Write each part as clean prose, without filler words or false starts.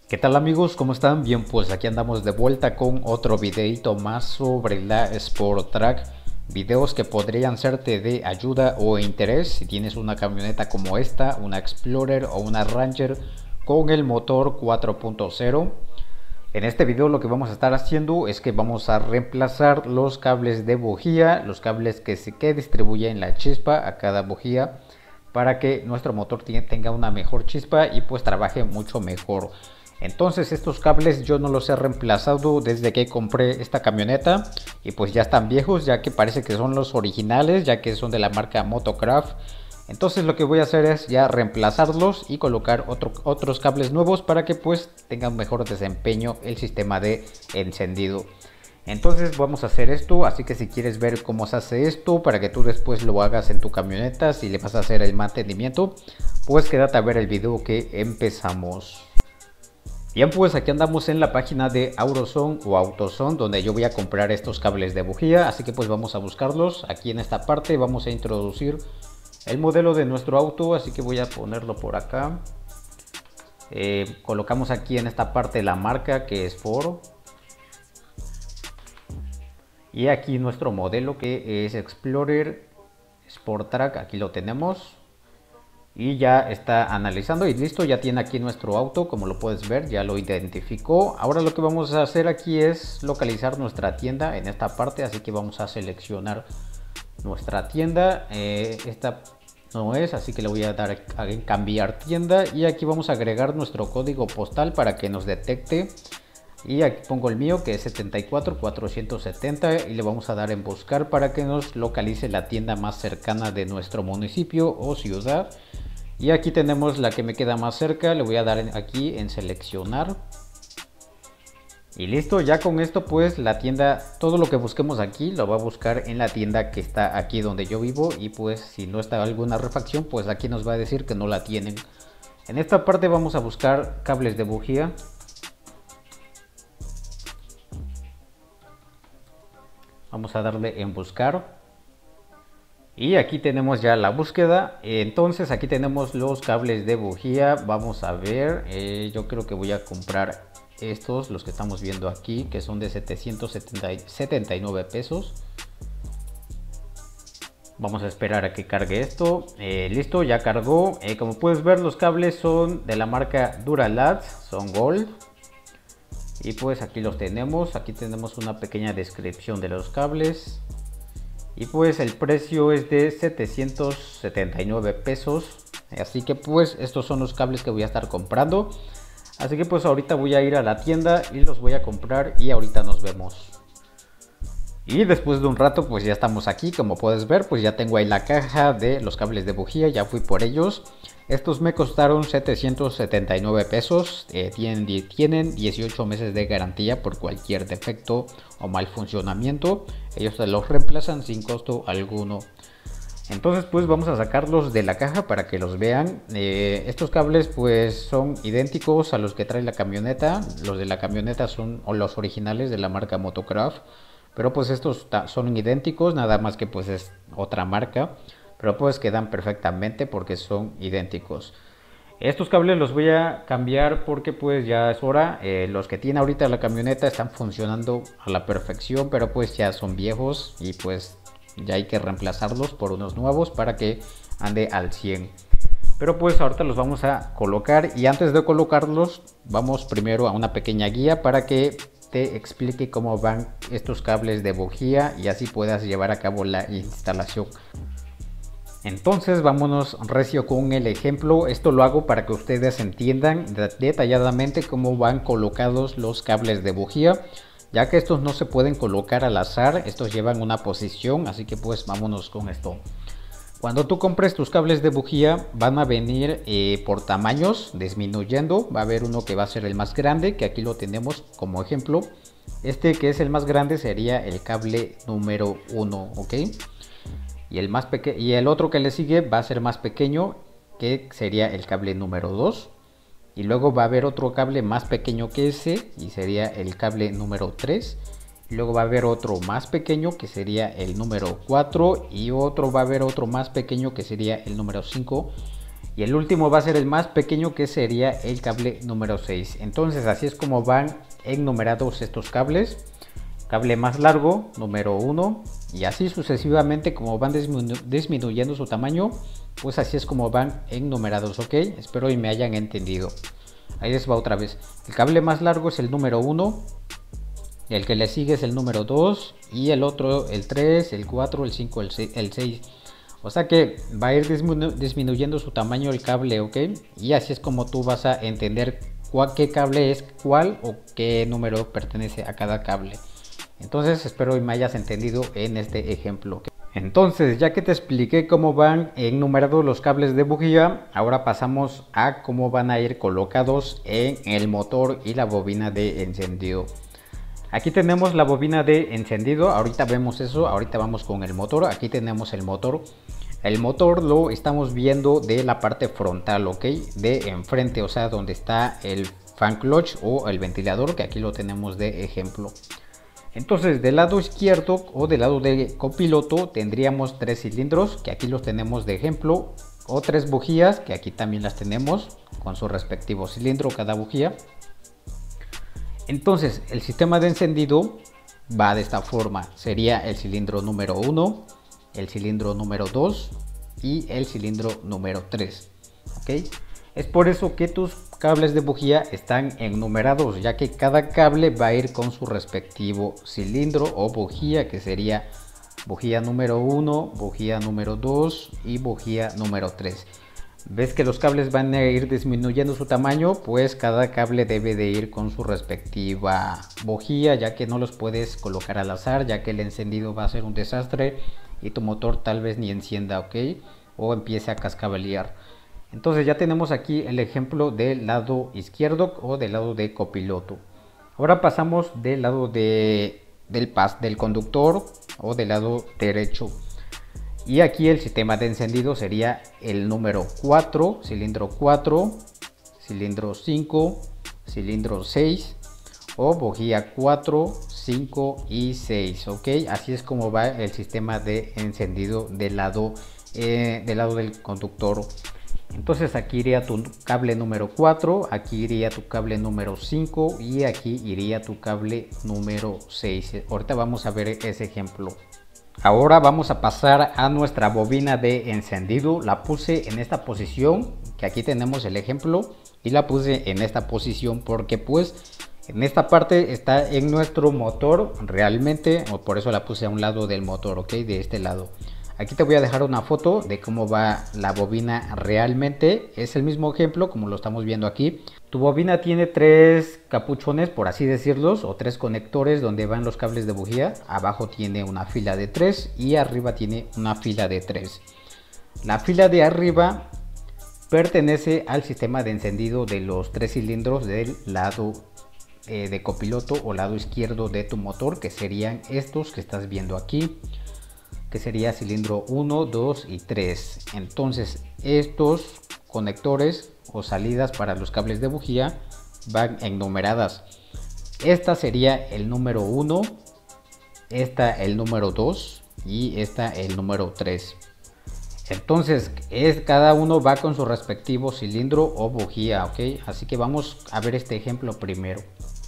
¿Qué tal amigos? ¿Cómo están? Bien, pues aquí andamos de vuelta con otro videito más sobre la Sport Track. Videos que podrían serte de ayuda o interés si tienes una camioneta como esta, una Explorer o una Ranger con el motor 4.0. En este video lo que vamos a estar haciendo es que vamos a reemplazar los cables de bujía, los cables que distribuyen la chispa a cada bujía, para que nuestro motor tenga una mejor chispa y pues trabaje mucho mejor. Entonces estos cables yo no los he reemplazado desde que compré esta camioneta y pues ya están viejos, ya que parece que son los originales, ya que son de la marca Motocraft. Entonces lo que voy a hacer es ya reemplazarlos y colocar otros cables nuevos para que pues tenga un mejor desempeño el sistema de encendido. Entonces vamos a hacer esto, así que si quieres ver cómo se hace esto para que tú después lo hagas en tu camioneta, si le vas a hacer el mantenimiento, pues quédate a ver el video que empezamos. Bien, pues aquí andamos en la página de AutoZone o AutoZone, donde yo voy a comprar estos cables de bujía, así que pues vamos a buscarlos. Aquí en esta parte vamos a introducir el modelo de nuestro auto, así que voy a ponerlo por acá. Colocamos aquí en esta parte la marca, que es Ford, y aquí nuestro modelo, que es Explorer Sport Track. Aquí lo tenemos y ya está analizando y listo, ya tiene aquí nuestro auto, como lo puedes ver, ya lo identificó. Ahora lo que vamos a hacer aquí es localizar nuestra tienda en esta parte, así que vamos a seleccionar nuestra tienda. Esta no es, así que le voy a dar a cambiar tienda y aquí vamos a agregar nuestro código postal para que nos detecte. Y aquí pongo el mío, que es 74470, y le vamos a dar en buscar para que nos localice la tienda más cercana de nuestro municipio o ciudad. Y aquí tenemos la que me queda más cerca, le voy a dar aquí en seleccionar. Y listo, ya con esto pues la tienda, todo lo que busquemos aquí lo va a buscar en la tienda que está aquí donde yo vivo. Y pues si no está alguna refacción, pues aquí nos va a decir que no la tienen. En esta parte vamos a buscar cables de bujía. Vamos a darle en buscar. Y aquí tenemos ya la búsqueda. Entonces aquí tenemos los cables de bujía. Vamos a ver. Yo creo que voy a comprar estos, los que estamos viendo aquí, que son de 779 pesos. Vamos a esperar a que cargue esto. Listo, ya cargó. Como puedes ver, los cables son de la marca Duralast, son Gold. Y pues aquí los tenemos. Aquí tenemos una pequeña descripción de los cables. Y pues el precio es de 779 pesos. Así que pues estos son los cables que voy a estar comprando. Así que pues ahorita voy a ir a la tienda y los voy a comprar y ahorita nos vemos. Y después de un rato pues ya estamos aquí, como puedes ver, pues ya tengo ahí la caja de los cables de bujía, ya fui por ellos. Estos me costaron 779 pesos, tienen 18 meses de garantía por cualquier defecto o mal funcionamiento. Ellos te los reemplazan sin costo alguno. Entonces pues vamos a sacarlos de la caja para que los vean. Estos cables pues son idénticos a los que trae la camioneta. Los de la camioneta son los originales de la marca Motocraft. Pero pues estos son idénticos, nada más que pues es otra marca. Pero pues quedan perfectamente porque son idénticos. Estos cables los voy a cambiar porque pues ya es hora. Los que tiene ahorita la camioneta están funcionando a la perfección, pero pues ya son viejos y pues ya hay que reemplazarlos por unos nuevos para que ande al 100. Pero pues ahorita los vamos a colocar, y antes de colocarlos vamos primero a una pequeña guía para que te explique cómo van estos cables de bujía y así puedas llevar a cabo la instalación. Entonces vámonos recio con el ejemplo. Esto lo hago para que ustedes entiendan detalladamente cómo van colocados los cables de bujía, ya que estos no se pueden colocar al azar, estos llevan una posición, así que pues vámonos con esto. Cuando tú compres tus cables de bujía van a venir por tamaños disminuyendo. Va a haber uno que va a ser el más grande, que aquí lo tenemos como ejemplo. Este que es el más grande sería el cable número 1, ¿ok? Y el otro que le sigue va a ser más pequeño, que sería el cable número 2. Y luego va a haber otro cable más pequeño que ese y sería el cable número 3. Y luego va a haber otro más pequeño que sería el número 4. Y va a haber otro más pequeño que sería el número 5. Y el último va a ser el más pequeño, que sería el cable número 6. Entonces así es como van enumerados estos cables. Cable más largo, número 1, y así sucesivamente como van disminuyendo su tamaño, pues así es como van enumerados, ¿ok? Espero y me hayan entendido. Ahí les va otra vez. El cable más largo es el número 1, el que le sigue es el número 2, y el otro el 3, el 4, el 5, el 6. O sea que va a ir disminuyendo su tamaño el cable, ¿ok? Y así es como tú vas a entender qué cable es cuál o qué número pertenece a cada cable. Entonces espero y me hayas entendido en este ejemplo, ¿ok? Entonces, ya que te expliqué cómo van enumerados los cables de bujía, ahora pasamos a cómo van a ir colocados en el motor y la bobina de encendido. Aquí tenemos la bobina de encendido, ahorita vemos eso, ahorita vamos con el motor. Aquí tenemos el motor. El motor lo estamos viendo de la parte frontal, ¿ok? De enfrente, o sea, donde está el fan clutch o el ventilador, que aquí lo tenemos de ejemplo. Entonces, del lado izquierdo o del lado de copiloto tendríamos 3 cilindros, que aquí los tenemos de ejemplo, o 3 bujías, que aquí también las tenemos con su respectivo cilindro cada bujía. Entonces, el sistema de encendido va de esta forma. Sería el cilindro número 1, el cilindro número 2 y el cilindro número 3. ¿Ok? Es por eso que tus cables de bujía están enumerados, ya que cada cable va a ir con su respectivo cilindro o bujía, que sería bujía número 1, bujía número 2 y bujía número 3. ¿Ves que los cables van a ir disminuyendo su tamaño? Pues cada cable debe de ir con su respectiva bujía, ya que no los puedes colocar al azar, ya que el encendido va a ser un desastre y tu motor tal vez ni encienda, ¿ok? O empiece a cascabelear. Entonces ya tenemos aquí el ejemplo del lado izquierdo o del lado de copiloto. Ahora pasamos del lado del conductor o del lado derecho. Y aquí el sistema de encendido sería el número 4, cilindro 4, cilindro 5, cilindro 6 o bujía 4, 5 y 6, ¿ok? Así es como va el sistema de encendido del lado del conductor. Entonces aquí iría tu cable número 4, aquí iría tu cable número 5 y aquí iría tu cable número 6. Ahorita vamos a ver ese ejemplo. Ahora vamos a pasar a nuestra bobina de encendido. La puse en esta posición, que aquí tenemos el ejemplo, y la puse en esta posición porque pues en esta parte está en nuestro motor realmente, o por eso la puse a un lado del motor, ok, de este lado. Aquí te voy a dejar una foto de cómo va la bobina realmente. Es el mismo ejemplo como lo estamos viendo aquí. Tu bobina tiene 3 capuchones, por así decirlos, o 3 conectores donde van los cables de bujía. Abajo tiene una fila de 3 y arriba tiene una fila de 3. La fila de arriba pertenece al sistema de encendido de los 3 cilindros del lado de copiloto o lado izquierdo de tu motor, que serían estos que estás viendo aquí, que sería cilindro 1, 2 y 3. Entonces estos conectores o salidas para los cables de bujía van enumeradas. Esta sería el número 1, esta el número 2 y esta el número 3. Entonces cada uno va con su respectivo cilindro o bujía, ¿ok? Así que vamos a ver este ejemplo primero.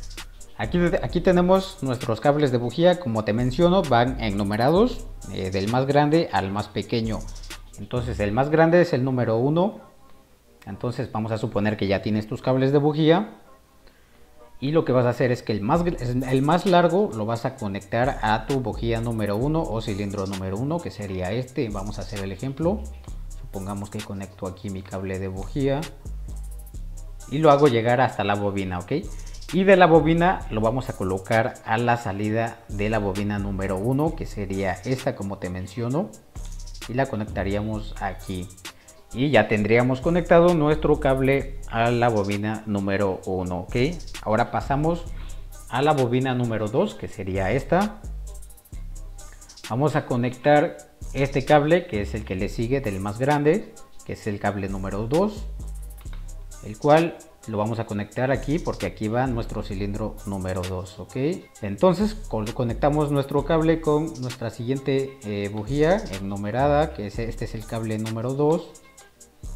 Aquí tenemos nuestros cables de bujía, como te menciono, van enumerados del más grande al más pequeño. Entonces el más grande es el número 1. Entonces vamos a suponer que ya tienes tus cables de bujía. Y lo que vas a hacer es que el más largo lo vas a conectar a tu bujía número 1 o cilindro número 1, que sería este. Vamos a hacer el ejemplo. Supongamos que conecto aquí mi cable de bujía y lo hago llegar hasta la bobina, ¿ok? Y de la bobina lo vamos a colocar a la salida de la bobina número 1, que sería esta como te menciono, y la conectaríamos aquí. Y ya tendríamos conectado nuestro cable a la bobina número 1, ¿ok? Ahora pasamos a la bobina número 2, que sería esta. Vamos a conectar este cable, que es el que le sigue del más grande, que es el cable número 2, el cual lo vamos a conectar aquí porque aquí va nuestro cilindro número 2, ¿ok? Entonces conectamos nuestro cable con nuestra siguiente bujía enumerada, que este es el cable número 2.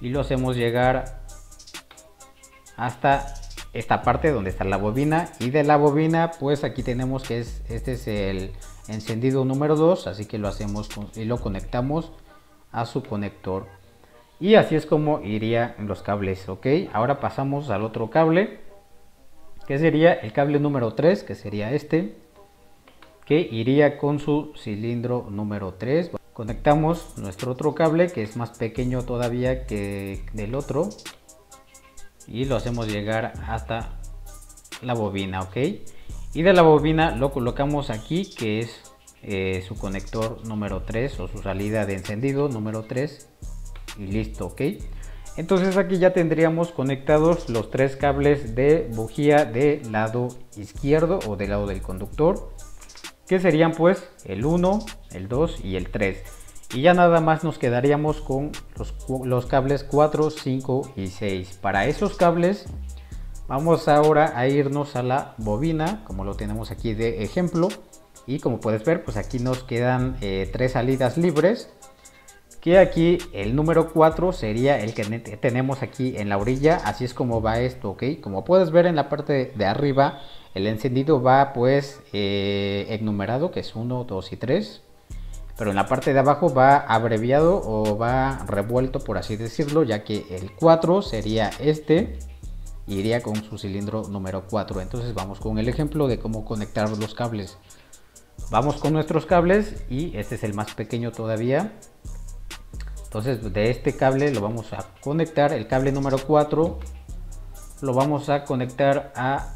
y lo hacemos llegar hasta esta parte donde está la bobina, y de la bobina pues aquí tenemos que este es el encendido número 2, así que lo hacemos y lo conectamos a su conector, y así es como irían los cables. Ok, ahora pasamos al otro cable, que sería el cable número 3, que sería este, que iría con su cilindro número 3. Conectamos nuestro otro cable, que es más pequeño todavía que del otro, y lo hacemos llegar hasta la bobina. Ok, y de la bobina lo colocamos aquí, que es su conector número 3 o su salida de encendido número 3, y listo. Ok, entonces aquí ya tendríamos conectados los tres cables de bujía del lado izquierdo o del lado del conductor, que serían pues el 1, el 2 y el 3. Y ya nada más nos quedaríamos con los cables 4, 5 y 6. Para esos cables vamos ahora a irnos a la bobina, como lo tenemos aquí de ejemplo, y como puedes ver pues aquí nos quedan tres salidas libres, que aquí el número 4 sería el que tenemos aquí en la orilla. Así es como va esto. Ok, como puedes ver en la parte de arriba el encendido va pues enumerado, que es 1, 2 y 3, pero en la parte de abajo va abreviado o va revuelto, por así decirlo, ya que el 4 sería este, iría con su cilindro número 4. Entonces vamos con el ejemplo de cómo conectar los cables. Vamos con nuestros cables, y este es el más pequeño todavía. Entonces de este cable lo vamos a conectar, el cable número 4 lo vamos a conectar a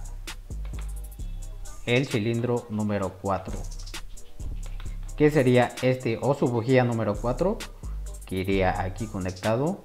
el cilindro número 4, que sería este o su bujía número 4, que iría aquí conectado.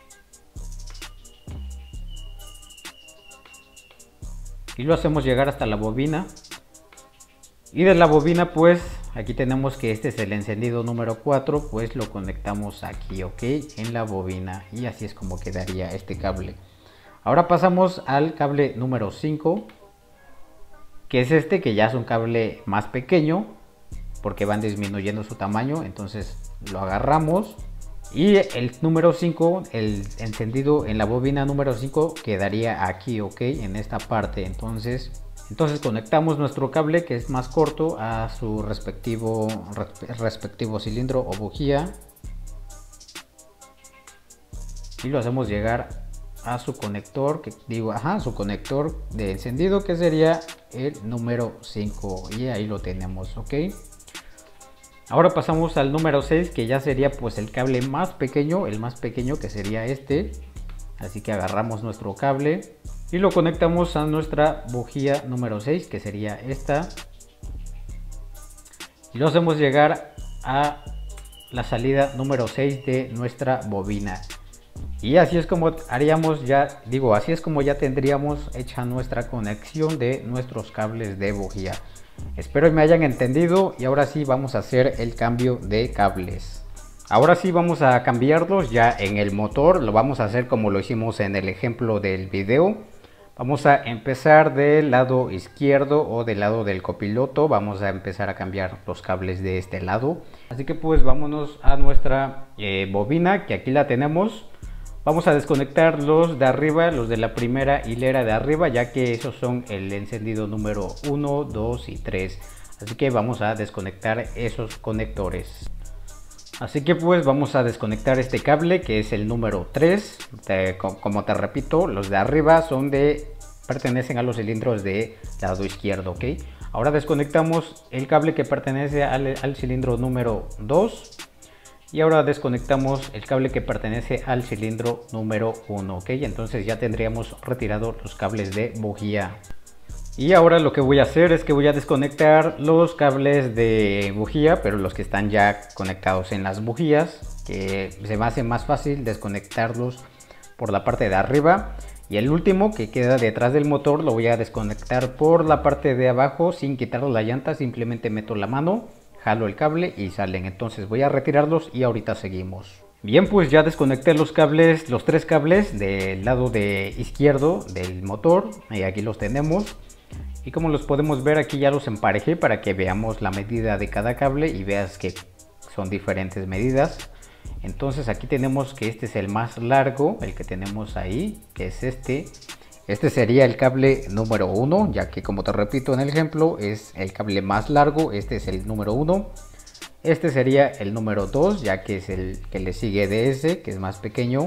Y lo hacemos llegar hasta la bobina, y de la bobina pues aquí tenemos que este es el encendido número 4, pues lo conectamos aquí. Ok, en la bobina, y así es como quedaría este cable. Ahora pasamos al cable número 5, que es este, que ya es un cable más pequeño porque van disminuyendo su tamaño. Entonces lo agarramos, y el número 5, el encendido en la bobina número 5 quedaría aquí. Ok, en esta parte. Entonces conectamos nuestro cable, que es más corto, a su respectivo cilindro o bujía, y lo hacemos llegar a su conector, su conector de encendido, que sería el número 5, y ahí lo tenemos. Ok, ahora pasamos al número 6, que ya sería pues el cable más pequeño, el más pequeño, que sería este. Así que agarramos nuestro cable y lo conectamos a nuestra bujía número 6, que sería esta, y lo hacemos llegar a la salida número 6 de nuestra bobina. Y así es como haríamos así es como ya tendríamos hecha nuestra conexión de nuestros cables de bujía. Espero que me hayan entendido, y ahora sí vamos a hacer el cambio de cables. Ahora sí vamos a cambiarlos ya en el motor. Lo vamos a hacer como lo hicimos en el ejemplo del video. Vamos a empezar del lado izquierdo o del lado del copiloto. Vamos a empezar a cambiar los cables de este lado. Así que pues vámonos a nuestra bobina, que aquí la tenemos. Vamos a desconectar los de arriba, los de la primera hilera de arriba, ya que esos son el encendido número 1, 2 y 3. Así que vamos a desconectar esos conectores. Así que pues vamos a desconectar este cable, que es el número 3. Como te repito, los de arriba pertenecen a los cilindros de lado izquierdo. Ok, ahora desconectamos el cable que pertenece al cilindro número 2. Y ahora desconectamos el cable que pertenece al cilindro número 1. Ok, entonces ya tendríamos retirado los cables de bujía. Y ahora lo que voy a hacer es que voy a desconectar los cables de bujía, pero los que están ya conectados en las bujías, que se me hace más fácil desconectarlos por la parte de arriba. Y el último, que queda detrás del motor, lo voy a desconectar por la parte de abajo sin quitar la llanta. Simplemente meto la mano, jalo el cable y salen. Entonces voy a retirarlos y ahorita seguimos. Bien, pues ya desconecté los cables, los tres cables del lado de izquierdo del motor, y aquí los tenemos. Y como los podemos ver, aquí ya los emparejé para que veamos la medida de cada cable y veas que son diferentes medidas. Entonces aquí tenemos que este es el más largo, el que tenemos ahí, que es este. Este sería el cable número 1, ya que como te repito en el ejemplo, es el cable más largo. Este es el número 1. Este sería el número 2, ya que es el que le sigue de ese, que es más pequeño.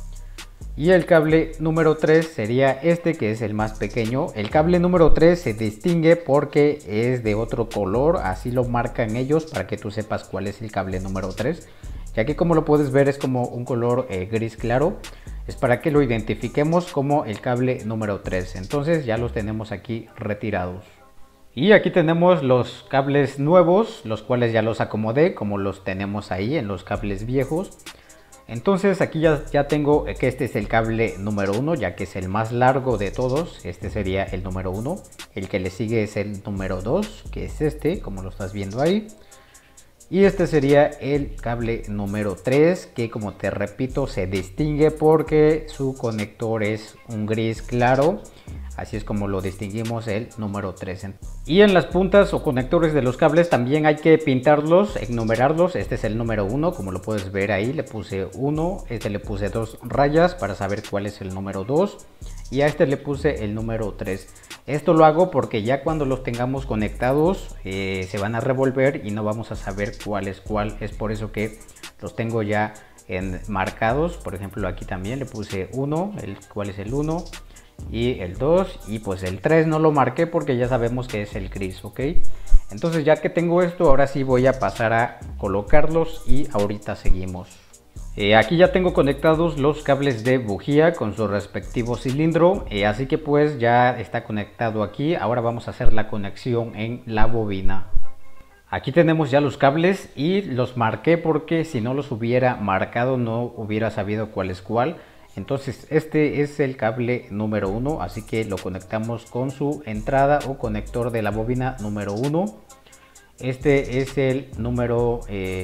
Y el cable número 3 sería este, que es el más pequeño. El cable número 3 se distingue porque es de otro color, así lo marcan ellos para que tú sepas cuál es el cable número 3. Ya que como lo puedes ver es como un color gris claro, es para que lo identifiquemos como el cable número 3. Entonces ya los tenemos aquí retirados. Y aquí tenemos los cables nuevos, los cuales ya los acomodé como los tenemos ahí en los cables viejos. Entonces aquí ya tengo que este es el cable número 1, ya que es el más largo de todos. Este sería el número 1. El que le sigue es el número 2, que es este, como lo estás viendo ahí. Y este sería el cable número 3, que como te repito se distingue porque su conector es un gris claro. Así es como lo distinguimos el número 3. Y en las puntas o conectores de los cables también hay que pintarlos, enumerarlos. Este es el número 1, como lo puedes ver ahí, le puse 1. Este le puse 2 rayas para saber cuál es el número 2. Y a este le puse el número 3. Esto lo hago porque ya cuando los tengamos conectados se van a revolver y no vamos a saber cuál es cuál. Es por eso que los tengo ya marcados. Por ejemplo aquí también le puse 1, cuál es el 1 y el 2, y pues el 3 no lo marqué porque ya sabemos que es el gris, ¿ok? Entonces ya que tengo esto, ahora sí voy a pasar a colocarlos y ahorita seguimos. Aquí ya tengo conectados los cables de bujía con su respectivo cilindro, así que pues ya está conectado aquí. Ahora vamos a hacer la conexión en la bobina. Aquí tenemos ya los cables y los marqué porque si no los hubiera marcado no hubiera sabido cuál es cuál. Entonces este es el cable número 1, así que lo conectamos con su entrada o conector de la bobina número 1. Este es el número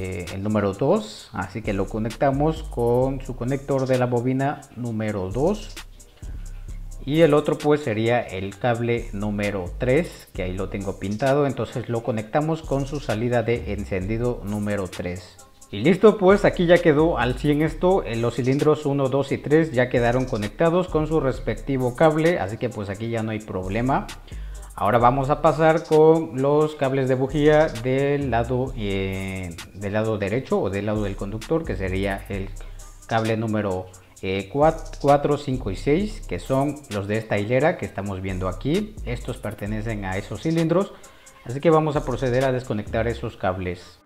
2, así que lo conectamos con su conector de la bobina número 2. Y el otro pues sería el cable número 3, que ahí lo tengo pintado, entonces lo conectamos con su salida de encendido número 3. Y listo, pues aquí ya quedó al 100 esto. Los cilindros 1, 2 y 3 ya quedaron conectados con su respectivo cable, así que pues aquí ya no hay problema. Ahora vamos a pasar con los cables de bujía del lado derecho o del lado del conductor, que sería el cable número 4, 5 y 6, que son los de esta hilera que estamos viendo aquí. Estos pertenecen a esos cilindros, así que vamos a proceder a desconectar esos cables.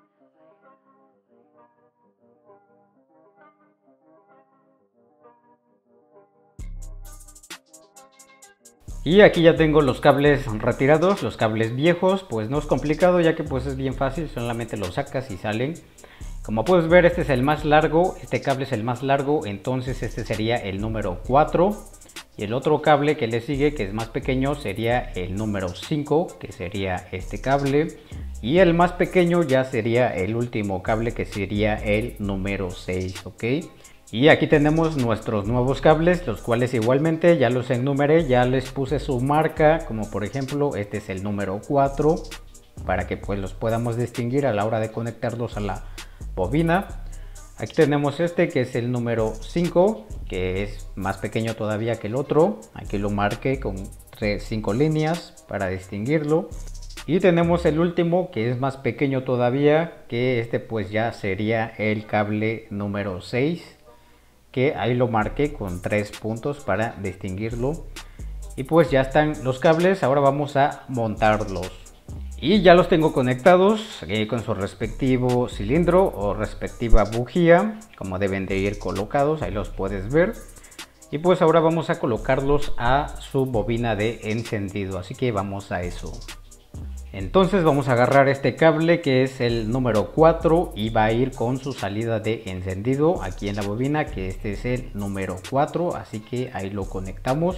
Y aquí ya tengo los cables retirados, los cables viejos. Pues no es complicado, ya que pues es bien fácil, solamente los sacas y salen. Como puedes ver, este es el más largo, este cable es el más largo, entonces este sería el número 4. Y el otro cable que le sigue, que es más pequeño, sería el número 5, que sería este cable. Y el más pequeño ya sería el último cable, que sería el número 6, ¿ok? Y aquí tenemos nuestros nuevos cables, los cuales igualmente ya los enumeré, ya les puse su marca, como por ejemplo este es el número 4, para que pues los podamos distinguir a la hora de conectarlos a la bobina. Aquí tenemos este que es el número 5, que es más pequeño todavía que el otro. Aquí lo marqué con 5 líneas para distinguirlo. Y tenemos el último que es más pequeño todavía, que este pues ya sería el cable número 6. Que ahí lo marqué con 3 puntos para distinguirlo. Y pues ya están los cables, ahora vamos a montarlos. Y ya los tengo conectados con su respectivo cilindro o respectiva bujía, como deben de ir colocados, ahí los puedes ver. Y pues ahora vamos a colocarlos a su bobina de encendido, así que vamos a eso. Entonces vamos a agarrar este cable que es el número 4 y va a ir con su salida de encendido aquí en la bobina, que este es el número 4, así que ahí lo conectamos.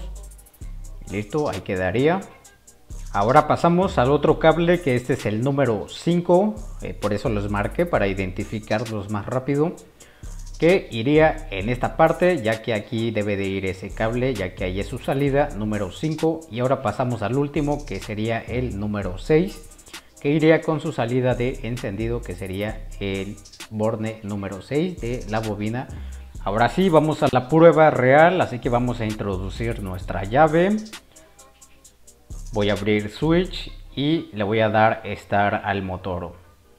Listo, ahí quedaría. Ahora pasamos al otro cable, que este es el número 5, por eso los marqué para identificarlos más rápido, que iría en esta parte, ya que aquí debe de ir ese cable, ya que ahí es su salida número 5. Y ahora pasamos al último, que sería el número 6, que iría con su salida de encendido, que sería el borne número 6 de la bobina. Ahora sí, vamos a la prueba real, así que vamos a introducir nuestra llave. Voy a abrir switch y le voy a dar start al motor.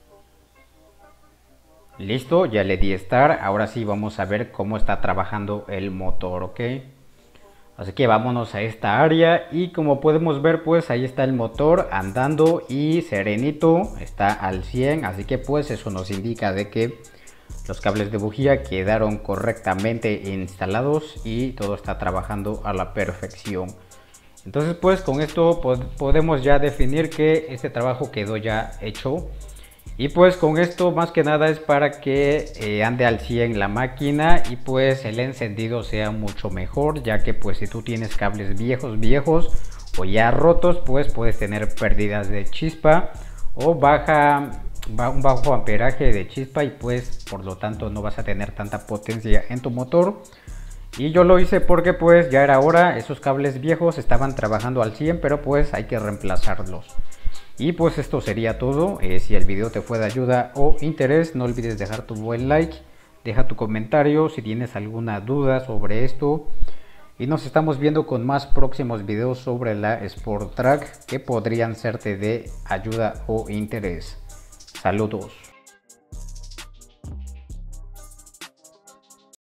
Listo, ya le di start. Ahora sí vamos a ver cómo está trabajando el motor, ok. Así que vámonos a esta área y como podemos ver, pues ahí está el motor andando y serenito, está al 100, así que pues eso nos indica de que los cables de bujía quedaron correctamente instalados y todo está trabajando a la perfección. Entonces pues con esto podemos ya definir que este trabajo quedó ya hecho. Y pues con esto más que nada es para que ande al 100 la máquina y pues el encendido sea mucho mejor, ya que pues si tú tienes cables viejos o ya rotos, pues puedes tener pérdidas de chispa o un bajo amperaje de chispa y pues por lo tanto no vas a tener tanta potencia en tu motor. Y yo lo hice porque pues ya era hora, esos cables viejos estaban trabajando al 100, pero pues hay que reemplazarlos. Y pues esto sería todo. Si el video te fue de ayuda o interés, no olvides dejar tu buen like, deja tu comentario si tienes alguna duda sobre esto. Y nos estamos viendo con más próximos videos sobre la Sport Track que podrían serte de ayuda o interés. Saludos.